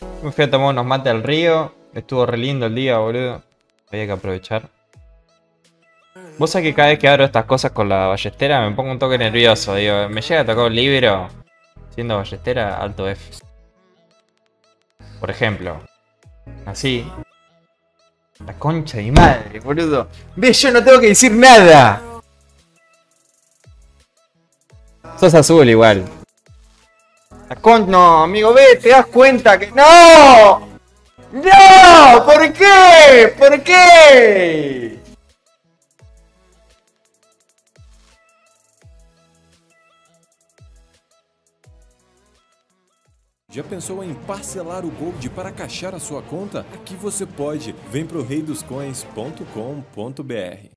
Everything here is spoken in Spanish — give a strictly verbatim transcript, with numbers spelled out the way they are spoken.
Me fui a tomar unos mates al río. Estuvo re lindo el día, boludo. Había que aprovechar. Vos sabés que cada vez que abro estas cosas con la ballestera me pongo un toque nervioso. Digo, me llega a tocar un libro siendo ballestera, alto F. Por ejemplo, así. La concha de mi madre, boludo. Ve, yo no tengo que decir nada. Sos azul igual. La con... No, amigo, ve, te das cuenta que... ¡No! ¡No! ¿Por qué? ¿Por qué? Já pensou em parcelar o Gold para caixar a sua conta? Aqui você pode. Vem pro rei dos coins ponto com ponto br.